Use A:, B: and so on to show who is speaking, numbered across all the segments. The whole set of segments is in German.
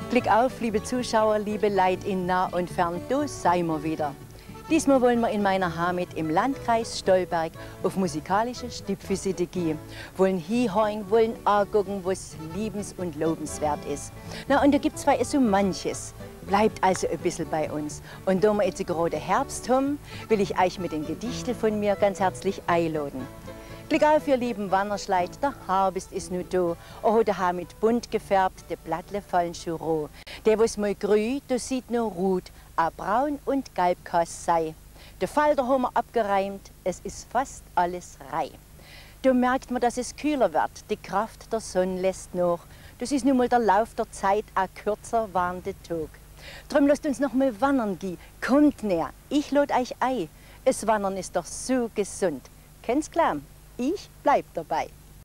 A: Blick auf, liebe Zuschauer, liebe Leid in nah und fern, da seien wir wieder. Diesmal wollen wir in meiner Heimat im Landkreis Stolberg auf musikalische Stippvisite gehen. Wollen hinhören, wollen angucken, was liebens- und lobenswert ist. Na, und da gibt's zwar so manches. Bleibt also ein bisschen bei uns. Und da wir jetzt gerade Herbst haben, will ich euch mit den Gedichten von mir ganz herzlich einladen. Blick auf, ihr lieben Wanderschleit, der Herbst ist nu da. Oh, der Haar mit bunt gefärbt, die Blattle fallen schon roh. Der, was mal grün, da sieht nur Rot, a braun und gelb kann's sei. Der Falter haben wir abgereimt, es ist fast alles rei. Da merkt man, dass es kühler wird, die Kraft der Sonne lässt nach. Das ist nun mal der Lauf der Zeit, a kürzer warnde Tag. Drum lasst uns noch mal wandern gehen, kommt näher, ich lad euch ein. Es Wandern ist doch so gesund. Kennt's klar? Ich bleib dabei.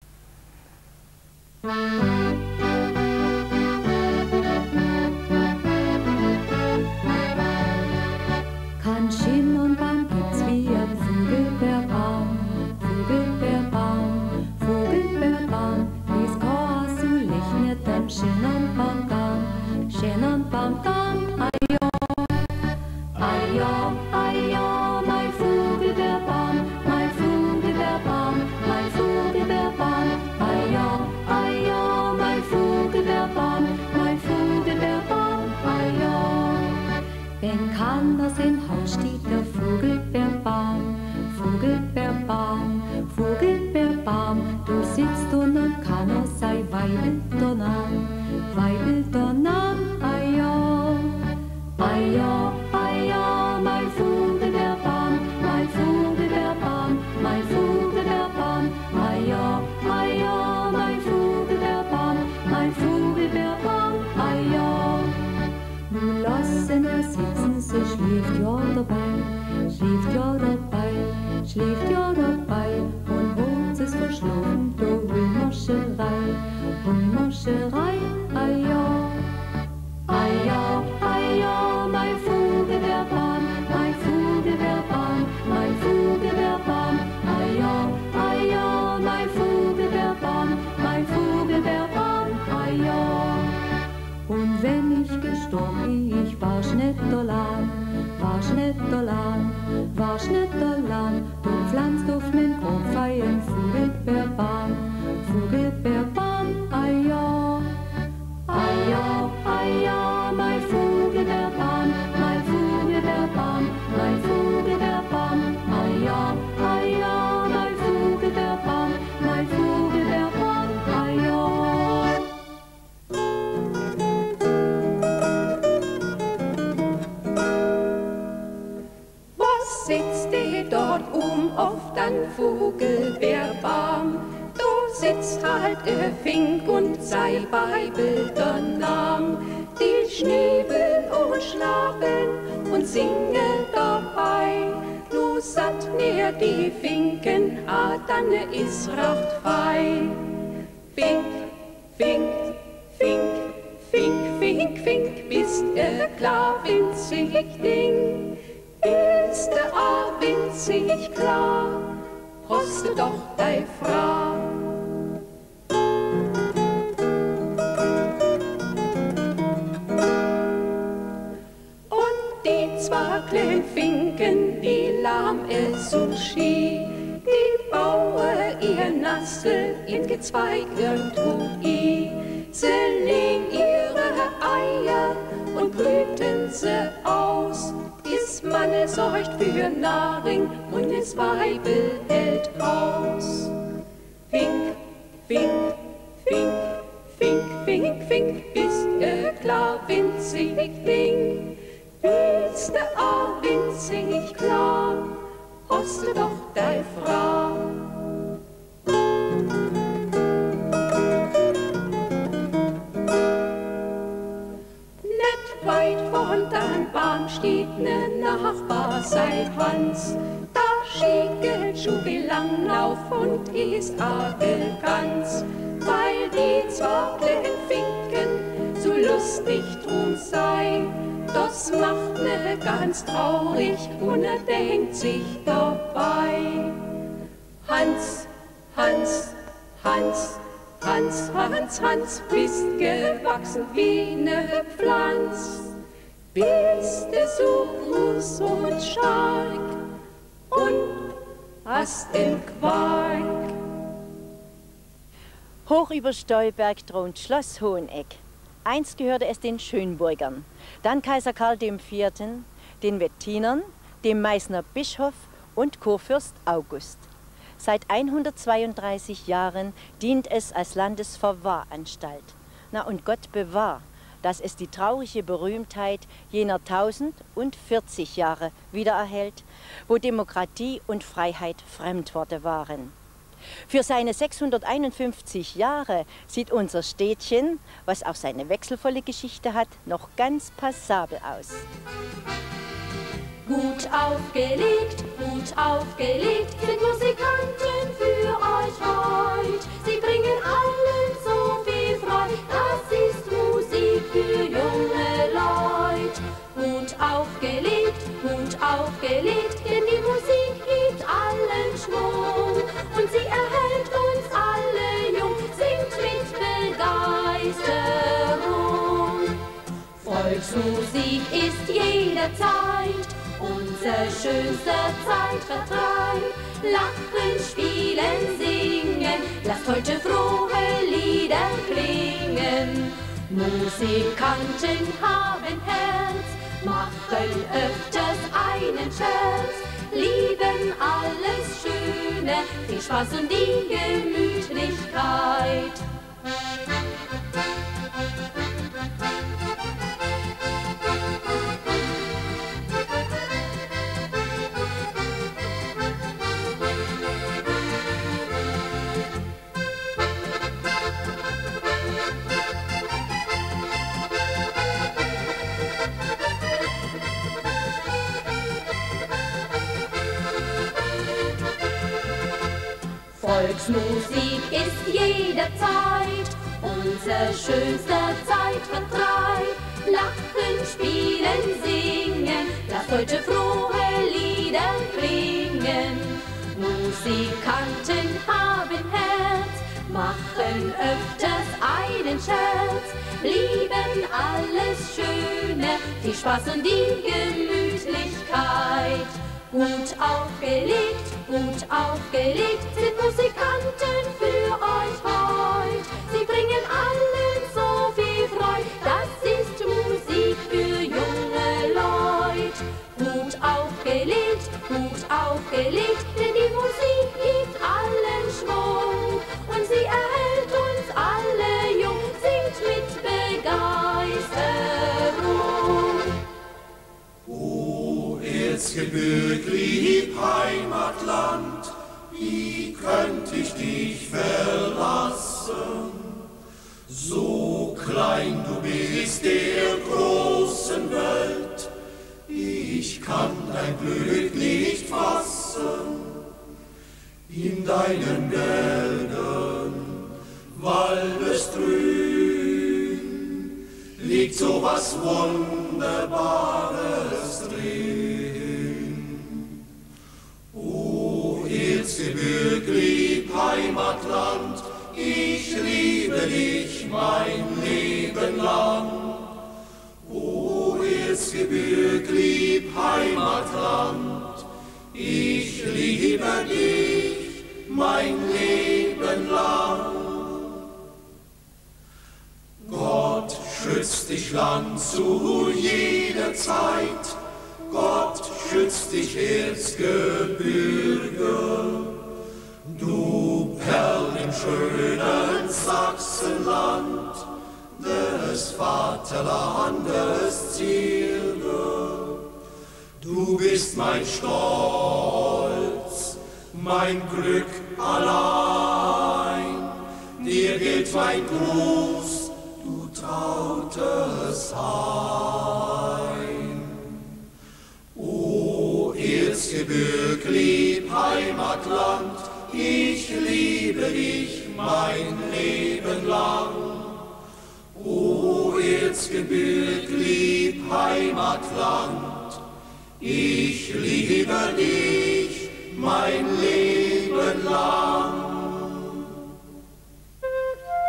B: Kein Schimmernbaum gibt's wie ein Vogelbeerbaum, Vogelbeerbaum, Vogelbeerbaum. Dies kann so licht nicht dem Schimmernbaum, Schimmernbaum, ajo, ajo, ajo, mein Vogelbeerbaum, mein Vogelbeerbaum, mein Vogelbeerbaum, ajo, ajo, mein Vogelbeerbaum, mein Vogelbeerbaum, ajo. Wenn kann das im Haus steht der Vogelbeerbaum, Vogelbeerbaum, Vogelbeerbaum. Du sitzt und dann kann er sein Weibel donnern, ajo, ajo, ajo, mein Vogelbeerbaum, mein Vogelbeerbaum, mein Vogelbeerbaum, ajo, ajo, mein Vogelbeerbaum, mein Vogelbeerbaum, ajo. Nun lassen wir sitzen, sie schläft ja dabei, schläft ja dabei, schläft ja dabei und hat es verschlafen, da Rühmoscherei, Rühmoscherei, ajo, ajo, ajo, mein Vogelbeerbaum, mein Vogelbeerbaum, mein Vogelbeerbaum, ajo, ajo, mein Vogelbeerbaum, mein Vogelbeerbaum, ajo. Und wenn ich gestorben, ich war's nicht allein, war's nicht allein, war's nicht allein. Du pflanzt auf mein Kopf ein Vogelbeerbaum, Vogelbeerbaum, ajo, ajo, ajo, mein Vogelbeerbaum, mein Vogelbeerbaum, mein Vogelbeerbaum, ajo, ajo, mein Vogelbeerbaum, mein Vogelbeerbaum, ajo.
C: Sitzt die dort auf den Vogelbeerbaum? Du sitzt halt Fink und sei Weibel der Name. Die schnäbeln und schlafen und singen dabei. Nu satt mir die Finken, dann is racht fei. Fink, fink, fink, fink, fink, fink, bist klar winzig Ding. Ist der A winzig klar, hast du doch dei Frau. Und die zwei kleinen Finken, die lahm es so schi, die baue ihr Nassel in Gezweig irgendwo i. Sie legen ihre Eier und brüten sie aus. Is Manne sorgt für Nahrung und es Weibel hält aus. Fink, fink, fink, fink, fink, fink, bist klar winzig Ding. Bist a winzig klar, hast du doch dei Frau. Weit von deinem Baum steht ne Nachbar, sei Hans. Da schickelt schon wie lang auf und ist Agel ganz. Weil die zwei kleinen Finken so lustig drum sei. Das macht ne ganz traurig und denkt sich dabei. Hans, Hans, Hans, Hans, Hans, Hans, bist gewachsen wie ne Pflanz. Bist du so groß und stark und hast den Quark.
A: Hoch über Stolberg thront Schloss Hoheneck. Einst gehörte es den Schönburgern, dann Kaiser Karl IV., den Wettinern, dem Meißner Bischof und Kurfürst August. Seit 132 Jahren dient es als Landesverwahranstalt. Na und Gott bewahr, dass es die traurige Berühmtheit jener 1040 Jahre wiedererhält, wo Demokratie und Freiheit Fremdworte waren. Für seine 651 Jahre sieht unser Städtchen, was auch seine wechselvolle Geschichte hat, noch ganz passabel aus.
B: Gut aufgelegt sind Musikanten für euch heut. Sie bringen allen so viel Freude, das ist Musik für junge Leut. Gut aufgelegt, denn die Musik gibt allen Schwung. Und sie erhält uns alle jung, singt mit Begeisterung. Volksmusik ist jederzeit unser schönster Zeitvertreib. Lachen, spielen, singen, lasst heute frohe Lieder klingen. Musikanten haben Herz, machen öfters einen Scherz, lieben alles Schöne, viel Spaß und die Gemütlichkeit. Volksmusik ist jederzeit unser schönster Zeitvertreib. Lachen, spielen, singen, lasst heute frohe Lieder klingen. Musikanten haben Herz, machen öfters einen Scherz, lieben alles Schöne, viel Spaß und die Gemütlichkeit. Gut aufgelegt sind Musikanten für euch heut. Sie bringen allen so viel Freude, das ist Musik für junge Leut. Gut aufgelegt, denn die Musik gibt allen Schwung. Und sie erhält uns alle jung, singt mit Begeisterung.
D: O erzgebirglich Heimatland, wie könnt ich dich verlassen? So klein du bist der großen Welt, ich kann dein Glück nicht fassen. In deinen Bergen, Waldesgrün, liegt so was Wunderbares drin. O erzgebirglich Heimatland, ich liebe dich mein Leben lang. O erzgebirglich Heimatland, ich liebe dich mein Leben lang. Gott schützt dich Land zu jeder Zeit, Gott schützt dich Erzgebirge. Du Perl im schönen Sachsenland, des Vaterlandes Zierde. Du bist mein Stolz, mein Glück allein, dir gilt mein Gruß, du trautes Hain. O erzgebirglich Heimatland, ich liebe dich mein Leben lang. O erzgebirglich Heimatland, ich liebe dich mein Leben lang.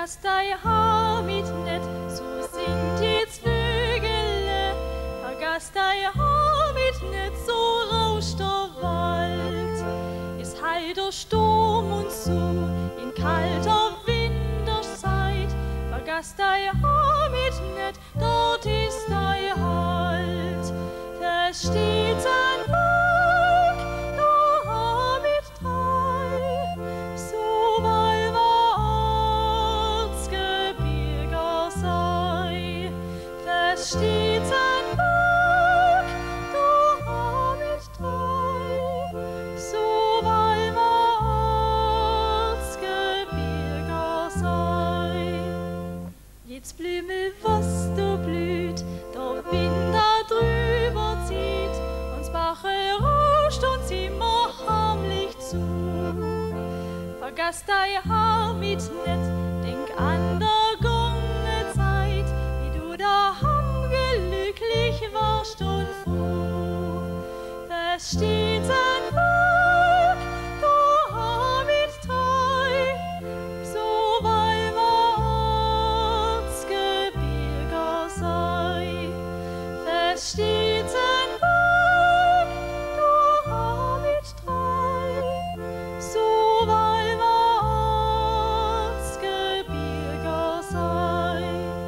E: vergaß dein Haar mit net, so sind jetzt Vögele. Vergaß dein Haar mit net, so rauscht der Wald. Es halt der Sturm und so in kalter Winterszeit. Vergaß dein Haar mit net, dort ist dein Halt. Da steht ein Berg, da Haar mit drei, so weil wir Erzgebirger sei. Da steht ein Berg, da Haar mit drei, so weil wir Erzgebirger sei. Jetzt Blümel, was du blüht, der Wind da drüber zieht, uns Bachel rauscht uns immer heimlich zu. Vergaß dein Haar mit net, denk an der gange Zeit, wie du daheim glücklich warst und froh. Da steht ein Berg, da Haar mit drei, so weil wir Erzgebirger sei. Da steht ein Berg, da Haar mit drei, so weil wir Erzgebirger sei.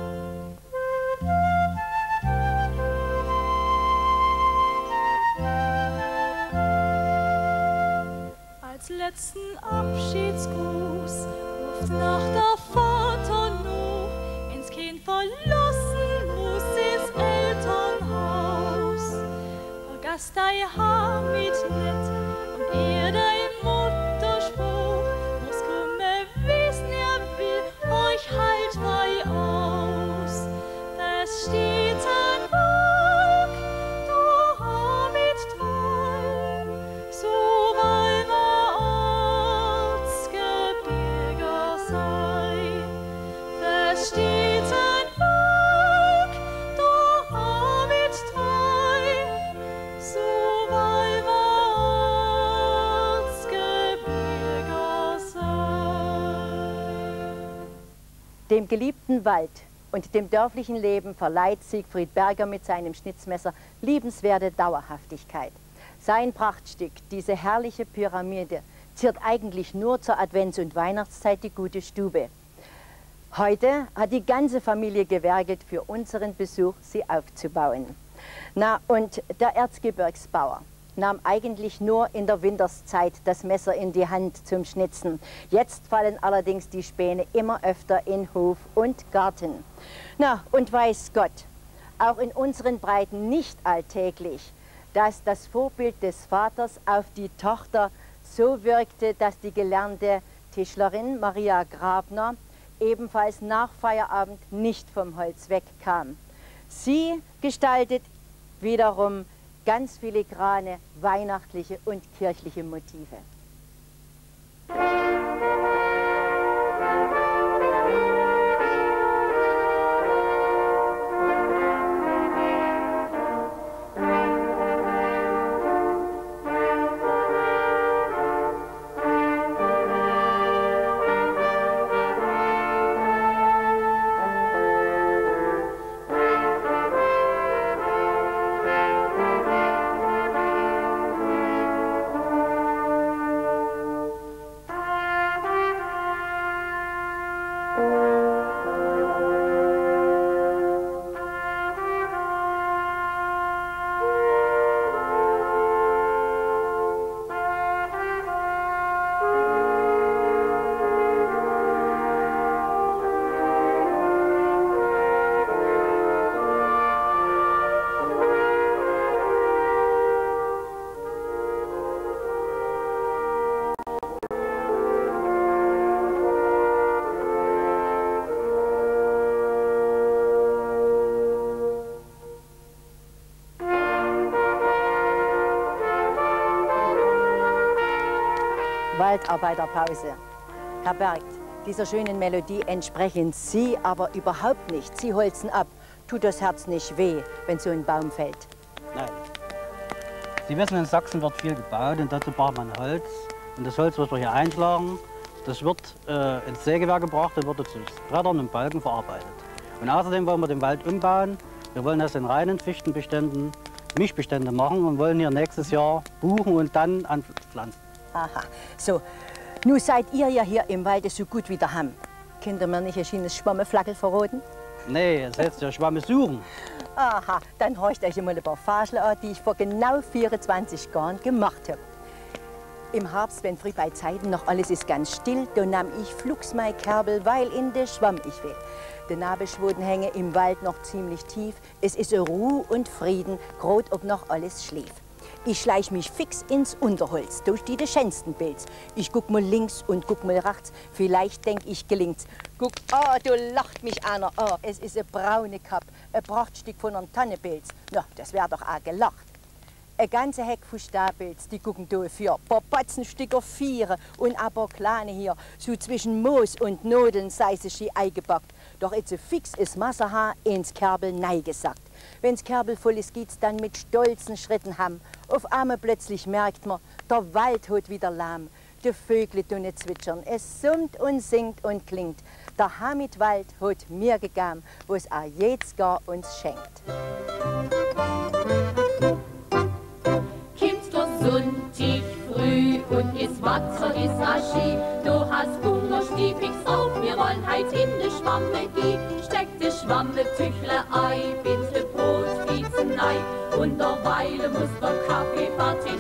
E: Als letzten Abschiedsgruß ruft nach der Vater noch, ins Kind verlassen muss ins Elternhaus. Vergaß dein Haar mit net und ihr dein Mutterspruch, muss komme wissen, will euch halt frei aus. Das steht ein Berg, da Haar mit drei, so weil wir Erzgebirger sei. Da steht ein Berg, da Haar mit drei, so weil wir Erzgebirger sei.
A: Dem geliebten Wald und dem dörflichen Leben verleiht Siegfried Berger mit seinem Schnitzmesser liebenswerte Dauerhaftigkeit. Sein Prachtstück, diese herrliche Pyramide, ziert eigentlich nur zur Advents- und Weihnachtszeit die gute Stube. Heute hat die ganze Familie gewerkelt, für unseren Besuch sie aufzubauen. Na, und der Erzgebirgsbauer nahm eigentlich nur in der Winterszeit das Messer in die Hand zum Schnitzen. Jetzt fallen allerdings die Späne immer öfter in Hof und Garten. Na, und weiß Gott, auch in unseren Breiten nicht alltäglich, dass das Vorbild des Vaters auf die Tochter so wirkte, dass die gelernte Tischlerin Maria Grabner ebenfalls nach Feierabend nicht vom Holz wegkam. Sie gestaltet wiederum ganz filigrane, weihnachtliche und kirchliche Motive. Waldarbeiterpause. Herr Bergt, dieser schönen Melodie entsprechen Sie aber überhaupt nicht. Sie holzen ab. Tut das Herz nicht weh, wenn so ein Baum fällt?
F: Nein. Sie wissen, in Sachsen wird viel gebaut und dazu braucht man Holz. Und das Holz, was wir hier einschlagen, das wird ins Sägewerk gebracht und wird zu Brettern und Balken verarbeitet. Und außerdem wollen wir den Wald umbauen. Wir wollen das in reinen Fichtenbeständen, Mischbestände machen und wollen hier nächstes Jahr buchen und dann anpflanzen.
A: Aha, so. Nun seid ihr ja hier im Wald so gut wie daheim. Könnt ihr mir nicht ein schönes Schwammeflagel verraten?
F: Nee, es heißt ja Schwamme suchen.
A: Aha, dann horcht euch mal ein paar Faschel an, die ich vor genau 24 Jahren gemacht habe. Im Herbst, wenn früh bei Zeiten noch alles ist ganz still, dann nahm ich flugs mein Kerbel, weil in der Schwamm ich will. Die Nabelschwoden hängen im Wald noch ziemlich tief. Es ist Ruhe und Frieden, grad ob noch alles schläft. Ich schleich mich fix ins Unterholz, durch die schönsten Pilz. Ich guck mal links und guck mal rechts, vielleicht denk ich gelingt's. Guck, du lacht mich einer, es ist eine braune Kapp, ein Prachtstück von einem Tannenpilz. Na, das wär doch auch gelacht. Ein ganze Heck von Stapels, die gucken da für ein paar Batzenstücker Viere und ein paar kleine hier, so zwischen Moos und Nodeln sei sie schi eingepackt. Doch jetzt fix ist Masserhaar ins Kerbel neigesackt. Wenn's Kerbel voll ist, geht's dann mit stolzen Schritten ham. Auf einmal plötzlich merkt man, der Wald hat wieder Lahm. Die Vögel tun zwitschern, es summt und singt und klingt. Der Hamitwald hat mir gegeben, was er jetzt gar uns schenkt.
B: Kimmt doch Sonntag früh und is Wasser, is Aschi. Du hast Hunger, stieg fix auf, wir wollen heit in de Schwamme gehen. Steck de Schwamme, Tüchle Ei, bitte Brot, Viezenei. Und derweile muss der Kaffee fertig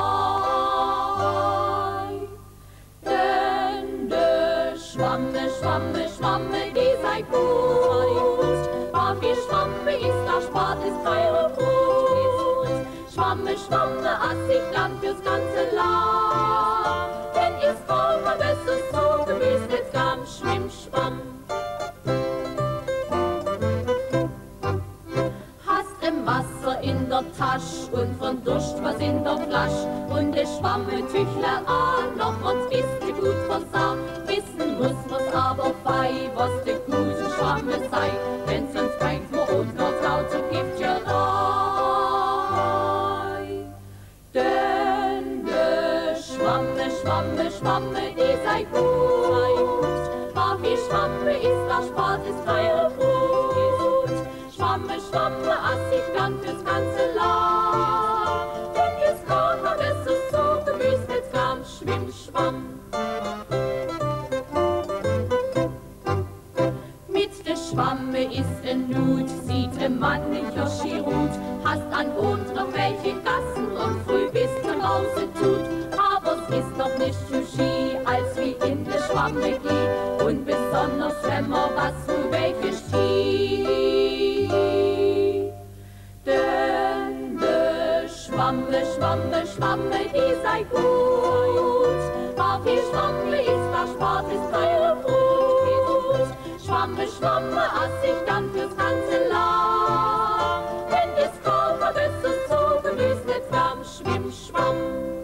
B: sein. Denn de Schwamme, Schwamme, Schwamme, die sei gut. Aber wie Schwamme ist, da spart es teure Brot. Schwamme, Schwamme, assig Land fürs ganze Land. Denn ihr Fraumann, es ist so gewiss, jetzt am Schwimm, Schwamm. Hast im Wasser in der Tasche und von Durst was in der Flasche. Und de Schwamme Tüchle an, noch uns bist du gut versah. Wissen muss man's aber fei, was de gute Schwamme sei. Denn sonst bringt man uns noch lauter Gift hier rein. Denn de Schwamme, Schwamme, Schwamme, die sei gut. Aber wie Schwamme ist, da spart es teure Brot. Schwamme, Schwamme, assig Land fürs ganze Land. Denn jetzt kommt man es so gemüßt, jetzt kam Schwimm, Schwamm. Mit der Schwamme ist en Nut, sieht ein Mann nicht aus Schirut. Hast an und noch welche Gassen und früh bis zum Hause tut. Aber es ist doch nicht so schi, als wie in der Schwamme geh. Und besonders wenn man was für welche stieg. Denn de Schwamme, Schwamme, Schwamme, die sei gut. Aber wie Schwamme ist, da spart es teure Brot. Schwamme, Schwamme, assig dann fürs ganze Land. Wenn es kommt, ist es so gemüßt, jetzt warm, Schwimm, Schwamm.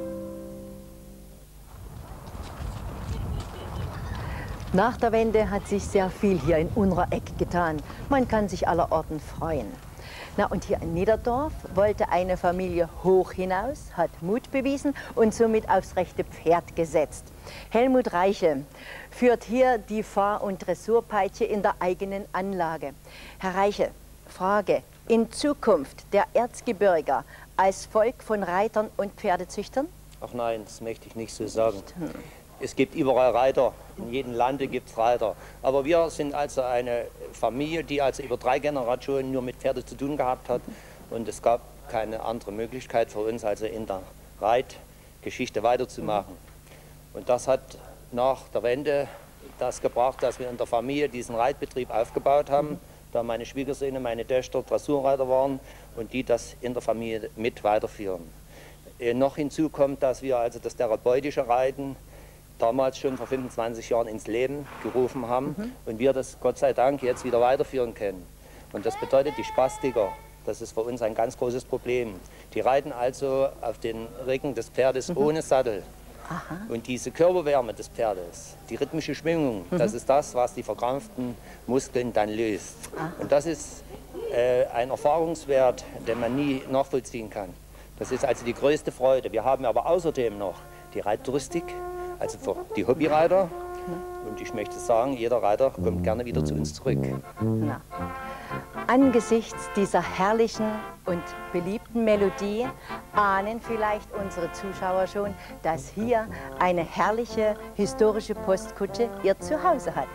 A: Nach der Wende hat sich sehr viel hier in unserer Ecke getan. Man kann sich allerorten freuen. Na, und hier in Niederdorf wollte eine Familie hoch hinaus, hat Mut bewiesen und somit aufs rechte Pferd gesetzt. Helmut Reichel führt hier die Fahr- und Dressurpeitsche in der eigenen Anlage. Herr Reichel, Frage, in Zukunft der Erzgebirger als Volk von Reitern und Pferdezüchtern?
G: Ach nein, das möchte ich nicht so sagen. Es gibt überall Reiter, in jedem Lande gibt es Reiter. Aber wir sind also eine Familie, die also über 3 Generationen nur mit Pferde zu tun gehabt hat. Und es gab keine andere Möglichkeit für uns, also in der Reitgeschichte weiterzumachen. Und das hat nach der Wende das gebracht, dass wir in der Familie diesen Reitbetrieb aufgebaut haben, da meine Schwiegersöhne, meine Töchter Dressurreiter waren und die das in der Familie mit weiterführen. Noch hinzu kommt, dass wir also das therapeutische Reiten damals schon vor 25 Jahren ins Leben gerufen haben und wir das Gott sei Dank jetzt wieder weiterführen können. Und das bedeutet die Spastiker, das ist für uns ein ganz großes Problem. Die reiten also auf den Rücken des Pferdes ohne Sattel. Aha. Und diese Körperwärme des Pferdes, die rhythmische Schwingung, das ist das, was die verkrampften Muskeln dann löst. Aha. Und das ist ein Erfahrungswert, den man nie nachvollziehen kann. Das ist also die größte Freude. Wir haben aber außerdem noch die Reittouristik, also für die Hobbyreiter. Und ich möchte sagen, jeder Reiter kommt gerne wieder zu uns zurück.
A: Na. Angesichts dieser herrlichen und beliebten Melodie ahnen vielleicht unsere Zuschauer schon, dass hier eine herrliche historische Postkutsche ihr Zuhause hat.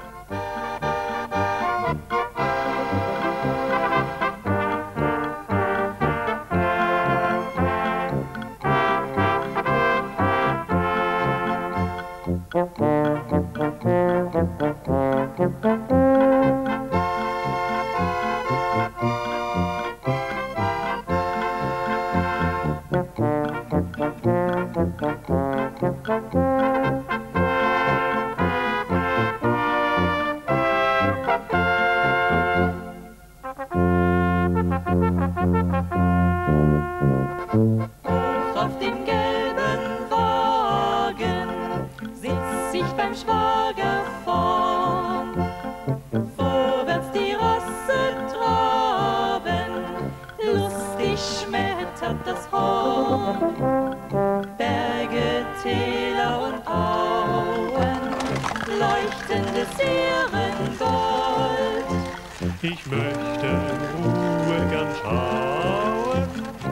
E: Auf dem gelben Wagen sitz ich beim Schwager vorn. Vorwärts die Rosse traben, lustig schmettert das Horn. Berge, Täler und Auen, leuchtendes Ehrengold.
H: Ich möchte in Ruhe gern schauen,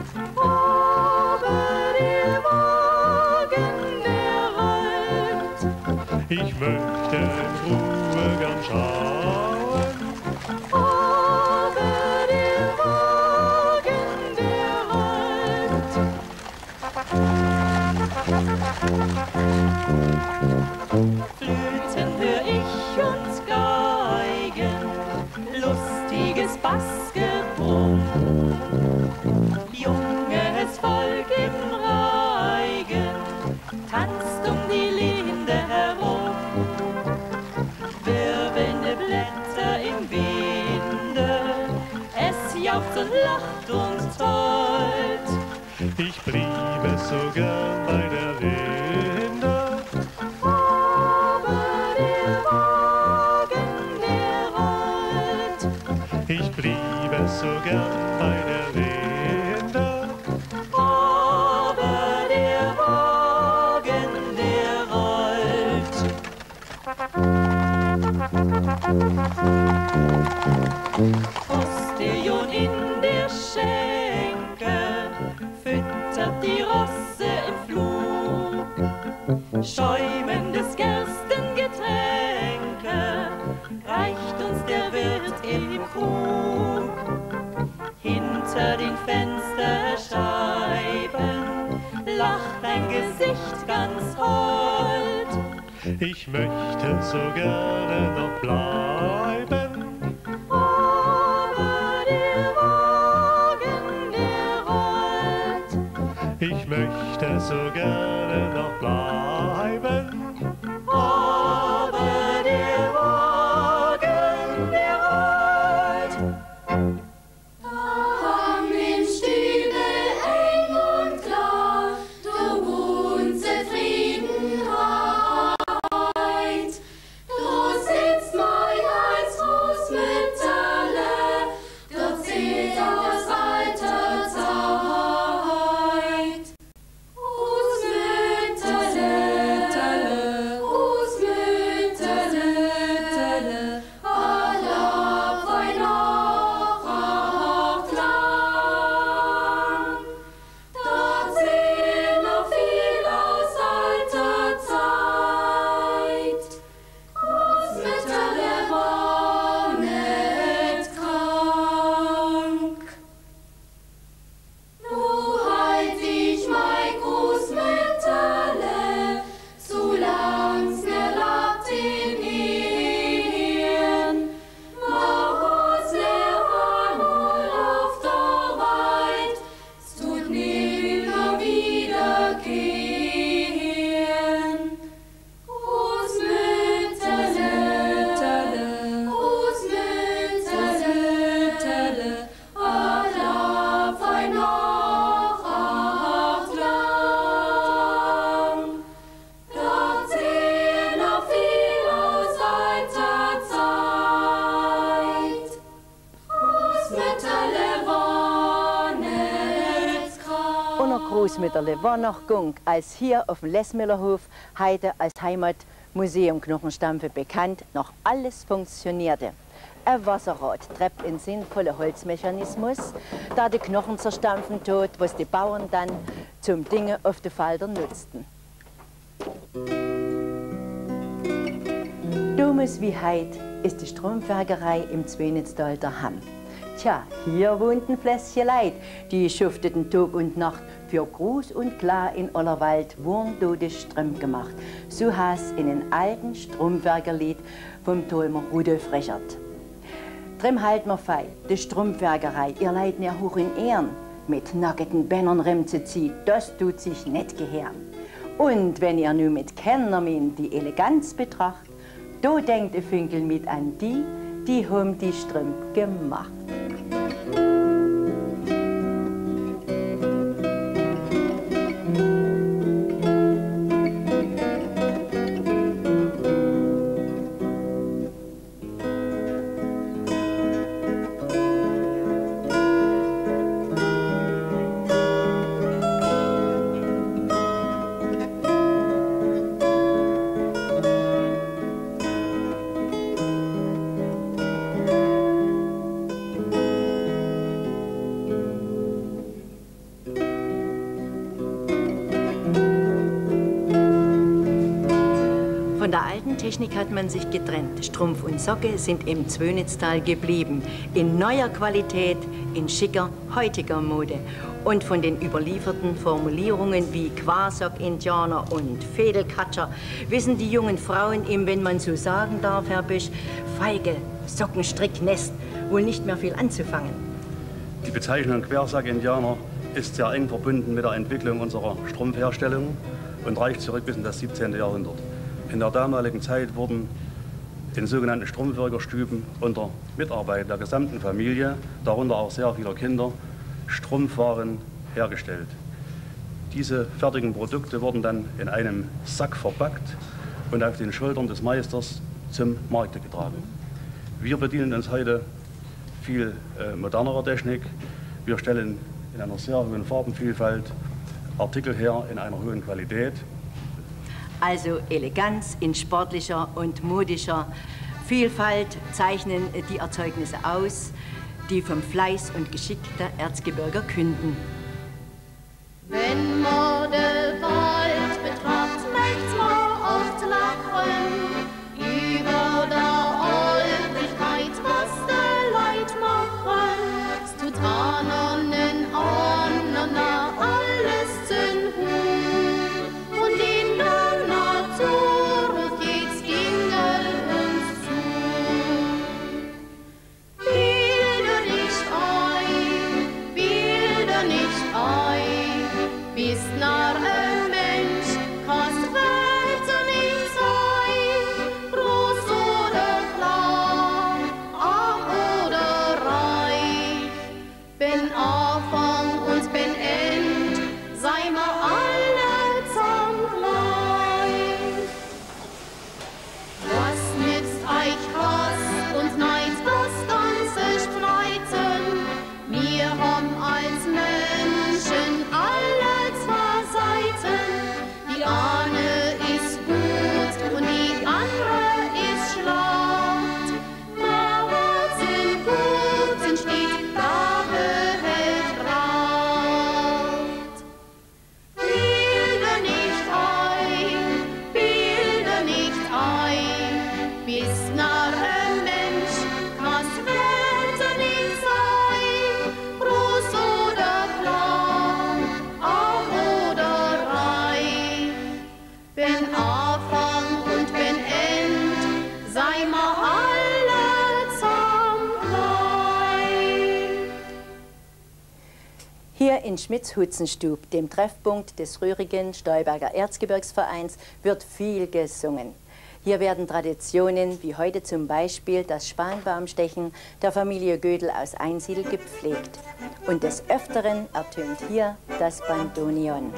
E: Aber der Wagen, der rollt.
H: ich möchte in Ruhe gern schauen,
E: Aber der Wagen, der rollt. Flöten hör ich und Geigen, lustiges Bassgebrumm. Junges Volk im Reigen tanzt um die Linde herum. Wirbelnde Blätter im Winde, es jauchzt und lacht und tollt.
H: ich bliebe so gern bei der Linde,
E: Aber der Wagen, der rollt.
H: ich bliebe so gern bei der Linde,
E: Aber der Wagen, der rollt. Postillon in der Schenke füttert die Rosse im Flug. Schäumendes Gerstengetränke reicht uns der Wirt im Krug. Hinter den Fensterscheiben lacht ein Gesicht ganz hold.
H: ich möchte so gerne noch bleiben,
E: Aber der Wagen, der rollt.
H: ich möchte so gerne noch bleiben,
E: Aber der Wagen, der rollt.
B: Daheim im Stübe eng und klar, da wohnt Zufriedenheit. Da sitzt mein als Großmütterle, dort zählt das alte Zeit. Großmütterle, Großmütterle, Allah fein Nacht lang. Dort zählt noch viel aus alter Zeit. Großmütterle war nicht krank. Nu halt ich mein Großmütterle, so lang's mir labt in Hirn. Mach uns leer einmal auf der Weit, es tut nimmer wiederkehren. Großmütterle, Großmütterle, Allah fein Nacht lang. Dort zählt noch viel aus alter Zeit. Großmütterle war nicht krank.
A: Unser Großmütterle war noch gung, als hier auf dem Lesmüllerhof heute als Heimat Museum Knochenstampfe bekannt, noch alles funktionierte. Ein Wasserrad treibt einen sinnvollen Holzmechanismus, da die Knochen zerstampfen tut, was die Bauern dann zum Dinge auf den Feldern nutzten. Damals wie heut ist die Strumpfwerkerei im Zwenitztal daheim. Tja, hier wohnten Fläschchen Leid, die schufteten Tag und Nacht für groß und klar in aller Welt wurden dort Strümpf gemacht. So heißt in den alten Strumpfwerkerlied vom Tolmer Rudolf Rechert. Drum halt mir fei, die Strumpfwerkerei, ihr leid ja hoch in Ehren. Mit nackten Bändern Rem zu ziehen, das tut sich nicht gehören. Und wenn ihr nun mit Kennermin die Eleganz betracht, da denkt ihr Finkel mit an die, die haben die Strümpf gemacht. Von der alten Technik hat man sich getrennt. Strumpf und Socke sind im Zwönitztal geblieben. In neuer Qualität, in schicker, heutiger Mode. Und von den überlieferten Formulierungen wie Quasock-Indianer und Fädelkatscher wissen die jungen Frauen ihm, wenn man so sagen darf, Herr Büsch, Feige, Sockenstricknest, wohl nicht mehr viel anzufangen.
I: Die Bezeichnung Quersack-Indianer ist sehr eng verbunden mit der Entwicklung unserer Strumpfherstellung und reicht zurück bis in das 17. Jahrhundert. In der damaligen Zeit wurden in sogenannten Strumpfwirkerstüben unter Mitarbeit der gesamten Familie, darunter auch sehr vieler Kinder, Strumpfwaren hergestellt. Diese fertigen Produkte wurden dann in einem Sack verpackt und auf den Schultern des Meisters zum Markte getragen. Wir bedienen uns heute viel modernerer Technik. Wir stellen in einer sehr hohen Farbenvielfalt Artikel her in einer hohen Qualität.
A: Also Eleganz in sportlicher und modischer Vielfalt zeichnen die Erzeugnisse aus, die vom Fleiß und Geschick der Erzgebirger künden.
B: Wenn man den Wald betracht, möcht's man oft lachen über der Oldlichkeit, was der Leid machen. Es tut anderen alles zum Hut und in der Natur geht's Engel uns zu. Bilde nicht ein, bist nach ein Mensch, kannst weiter nicht sein, groß oder klein, arm oder reich. Bin Anfang und bin End, sei mal alle zusammen gleich. Was nützt euch Hass und Neid, das ganze Streiten? Wir haben als Menschen alle zwei Seiten. Die eine ist gut und die andere ist schlecht. Wer zum Guten steht, da behält Kraft. Bilde nicht ein, bist nach ein Mensch, kannst Wetter nicht sein, groß oder klein, arm oder reich. Bin Anfang und bin End, sei mal alle zusammen gleich.
A: Hier in Schmitz-Hutzenstub, dem Treffpunkt des rührigen Stolberger Erzgebirgsvereins, wird viel gesungen. Hier werden Traditionen wie heute zum Beispiel das Spanbaumstechen der Familie Gödel aus Einsiedel gepflegt. Und des Öfteren ertönt hier das Bandoneon.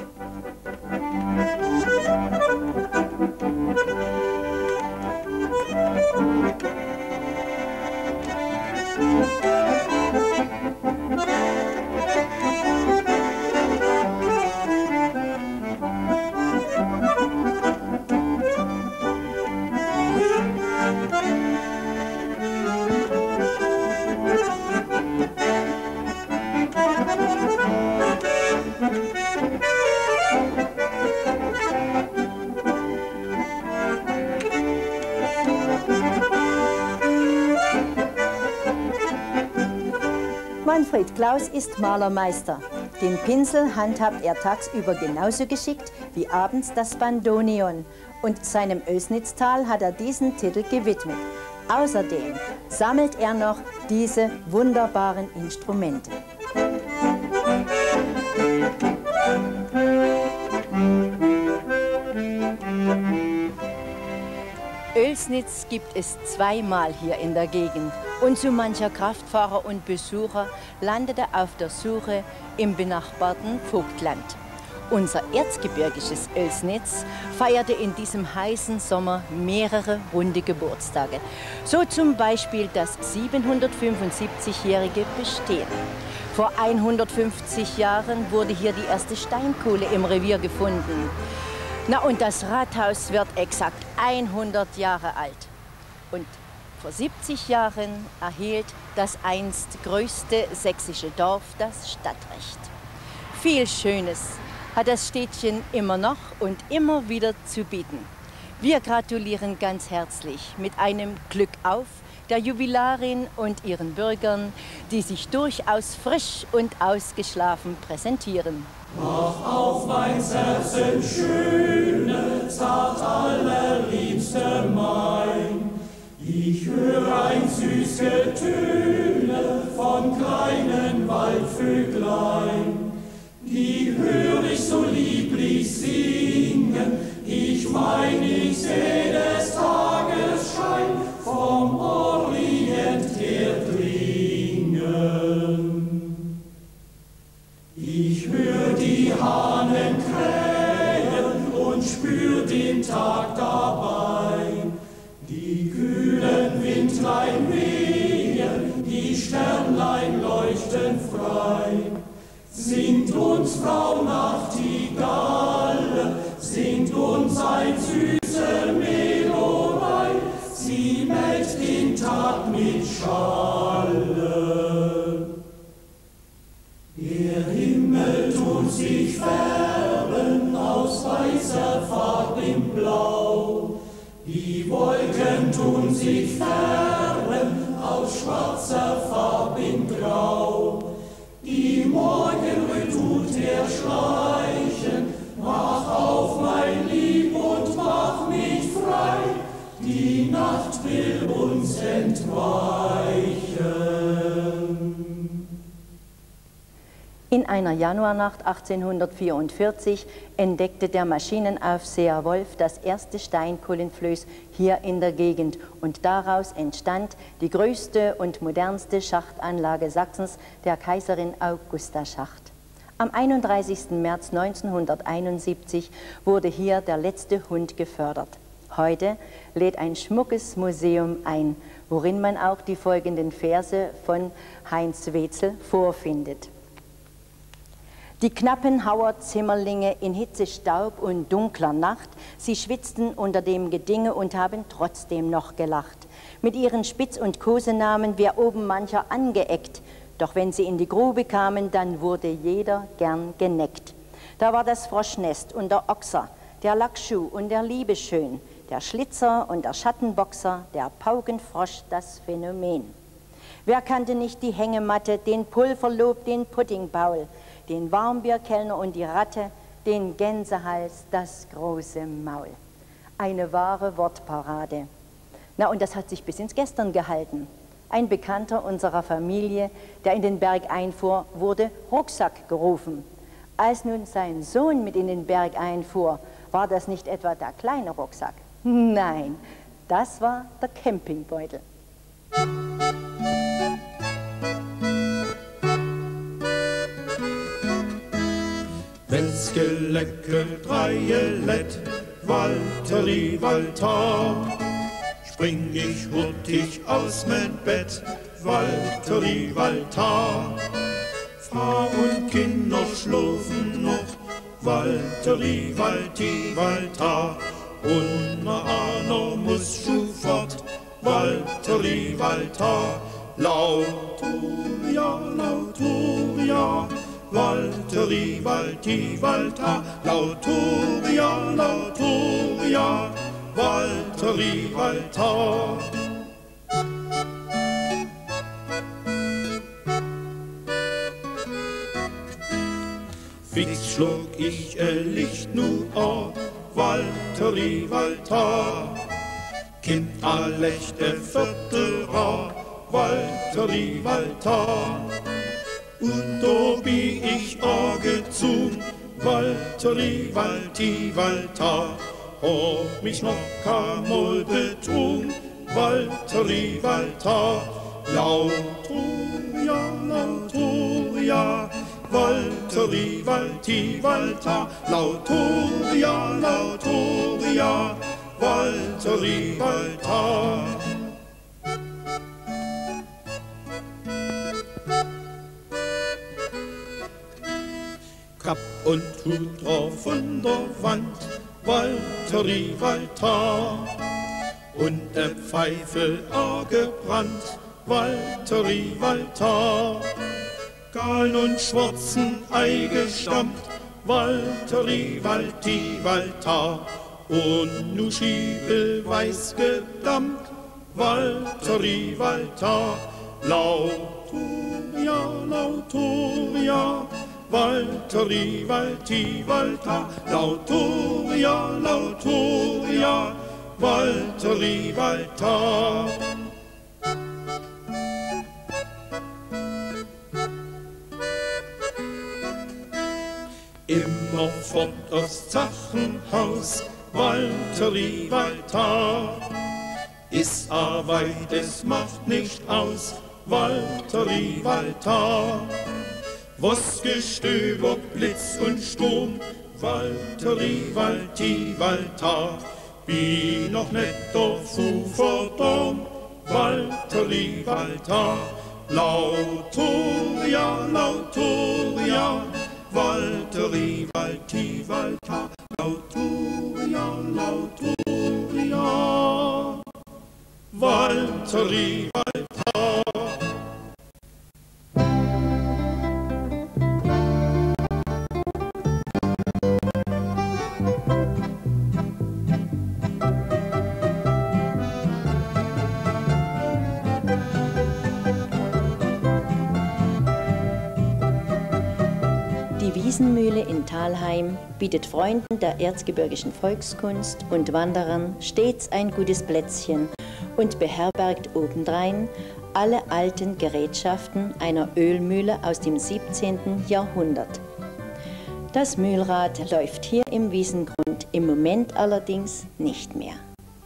A: Alfred Klaus ist Malermeister. Den Pinsel handhabt er tagsüber genauso geschickt wie abends das Bandoneon. Und seinem Oelsnitztal hat er diesen Titel gewidmet. Außerdem sammelt er noch diese wunderbaren Instrumente. Oelsnitz gibt es zweimal hier in der Gegend und so mancher Kraftfahrer und Besucher landete auf der Suche im benachbarten Vogtland. Unser erzgebirgisches Oelsnitz feierte in diesem heißen Sommer mehrere runde Geburtstage. So zum Beispiel das 775-jährige Bestehen. Vor 150 Jahren wurde hier die erste Steinkohle im Revier gefunden. Na, und das Rathaus wird exakt 100 Jahre alt. Und vor 70 Jahren erhielt das einst größte sächsische Dorf das Stadtrecht. Viel Schönes hat das Städtchen immer noch und immer wieder zu bieten. Wir gratulieren ganz herzlich mit einem Glück auf der Jubilarin und ihren Bürgern, die sich durchaus frisch und ausgeschlafen präsentieren.
D: Mach auf, mein Herzen schöne, zart allerliebste mein. Ich höre ein süß Getöne von kleinen Waldvöglein. Die hör ich so lieblich singen, ich mein, ich seh des Tages Schein vom Orient her dringen. Ich hör die Hahnen krähen und spür den Tag dabei. Die kühlen Windlein wehen, die Sternlein leuchten frei. Singt uns Frau Nachtigalle, singt uns ein süße Melodei. Sie meldet den Tag mit Schalle. Der Himmel tut sich färben aus weißer Farb in Blau. Die Wolken tun sich färben aus schwarzer Farb in Grau. Die Morgenröte tut erschleichen, mach auf, mein Lieb, und mach mich frei. Die Nacht will uns entweichen.
A: In einer Januarnacht 1844 entdeckte der Maschinenaufseher Wolf das erste Steinkohlenflöß hier in der Gegend und daraus entstand die größte und modernste Schachtanlage Sachsens, der Kaiserin Augusta Schacht. Am 31. März 1971 wurde hier der letzte Hund gefördert. Heute lädt ein schmuckes Museum ein, worin man auch die folgenden Verse von Heinz Wetzel vorfindet. Die knappen Hauerzimmerlinge in Hitze, Staub und dunkler Nacht, sie schwitzten unter dem Gedinge und haben trotzdem noch gelacht. Mit ihren Spitz- und Kosenamen wär oben mancher angeeckt, doch wenn sie in die Grube kamen, dann wurde jeder gern geneckt. Da war das Froschnest und der Ochser, der Lackschuh und der Liebeschön, der Schlitzer und der Schattenboxer, der Paukenfrosch, das Phänomen. Wer kannte nicht die Hängematte, den Pulverlob, den Puddingbaul, den Warmbierkellner und die Ratte, den Gänsehals, das große Maul. Eine wahre Wortparade. Na, und das hat sich bis ins Gestern gehalten. Ein Bekannter unserer Familie, der in den Berg einfuhr, wurde Rucksack gerufen. Als nun sein Sohn mit in den Berg einfuhr, war das nicht etwa der kleine Rucksack. Nein, das war der Campingbeutel.
D: Wetzgelecke, Dreielet, Walteri, Walter. Spring ich hurtig aus mein Bett, Walteri, Walter. Frau und Kinder schlafen noch, Walteri, Walti, Walter. Und einer muss schon fort, Walteri, Walter. Lauturia, Lauturia, Walteri, Walti, Walter. Lauturia, Lauturia, Walteri, Walter. Fix schlug ich Licht nu an, Walteri Walter. Kind allechte Viertelra, Walteri Walter. Und da bin ich angezogen, Walteri Walti Walter. Hab mich noch keinmal betrogen, Walteri Walter. Lautoria, Walteri Walti Walter. Lautoria, Walteri Walter. Kapp und Hut drauf von der Wand, Walteri Walter. Und der Pfeife angebrannt, Walteri Walter. Gallen und schwarzen Ei gestammt, Walteri Walti Walter. Und nu Schiebel weiß gedammt, Walteri Walter. Lautoria, Walteri Walti Walter. Lautoria, Walteri Walter. Immer fort aufs Zachenhaus, Walteri Walter. Ist Arbeit, es macht nicht aus, Walteri Walter. Was Gestöber, Blitz und Sturm, Walteri Walti Walter. Wie noch nicht dazu verdorben, Walteri Walter. Lautoria, Walteri Walti Walter. Lautoria, Walteri Walter.
A: Die Wiesenmühle in Thalheim bietet Freunden der erzgebirgischen Volkskunst und Wanderern stets ein gutes Plätzchen und beherbergt obendrein alle alten Gerätschaften einer Ölmühle aus dem 17. Jahrhundert. Das Mühlrad läuft hier im Wiesengrund im Moment allerdings nicht mehr.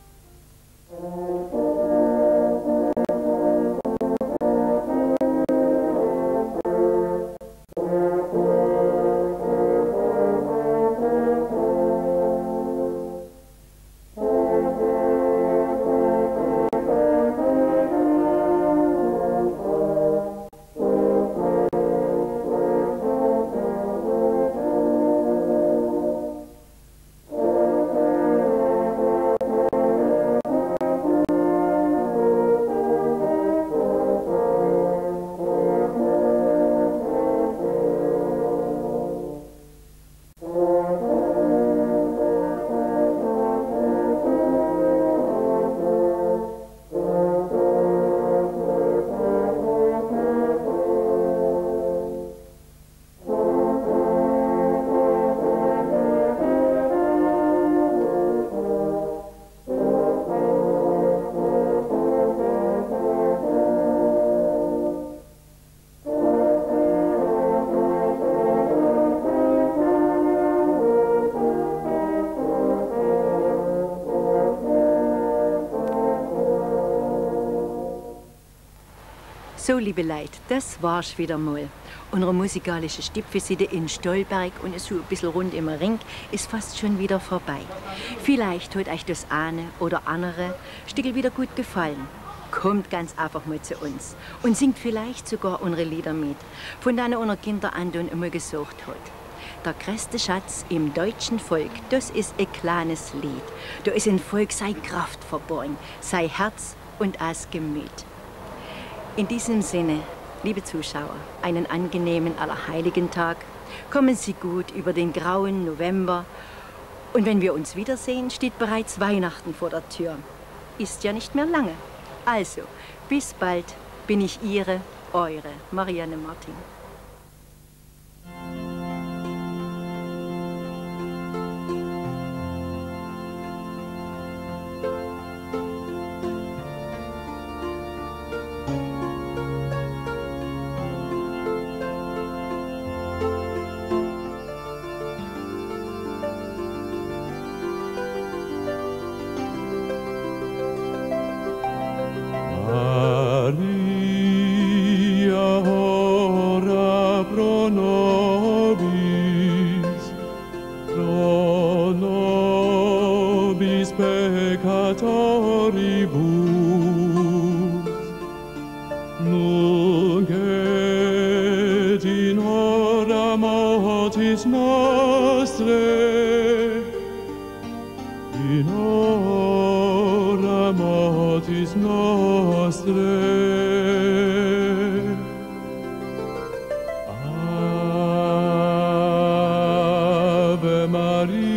A: So, liebe Leute, das war's wieder mal. Unsere musikalische Stippvisite in Stolberg und so ein bisschen rund im Ring ist fast schon wieder vorbei. Vielleicht hat euch das eine oder andere Stückel wieder gut gefallen. Kommt ganz einfach mal zu uns und singt vielleicht sogar unsere Lieder mit, von denen unsere Kinder Anton immer gesucht hat. Der größte Schatz im deutschen Volk, das ist ein kleines Lied. Da ist im Volk sei Kraft verborgen, sei Herz und das Gemüt. In diesem Sinne, liebe Zuschauer, einen angenehmen Allerheiligen-Tag. Kommen Sie gut über den grauen November. Und wenn wir uns wiedersehen, steht bereits Weihnachten vor der Tür. Ist ja nicht mehr lange. Also, bis bald bin ich Ihre, eure Marianne Martin.
J: amatoribus. Nunc et in hora mortis nostrae, in hora mortis nostrae. Ave Maria.